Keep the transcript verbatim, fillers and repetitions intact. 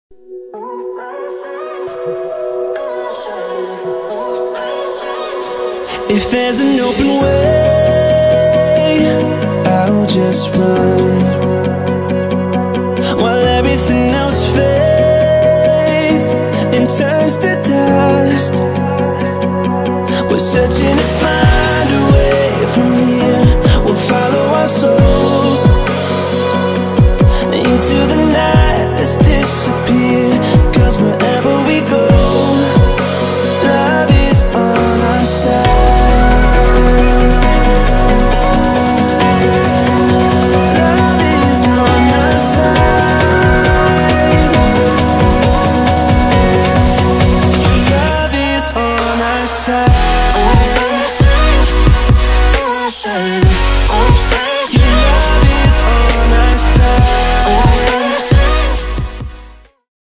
If there's an open way, I'll just run, while everything else fades and turns to dust. We're searching to find a way from here. We'll follow our souls into the night. Let's disappear.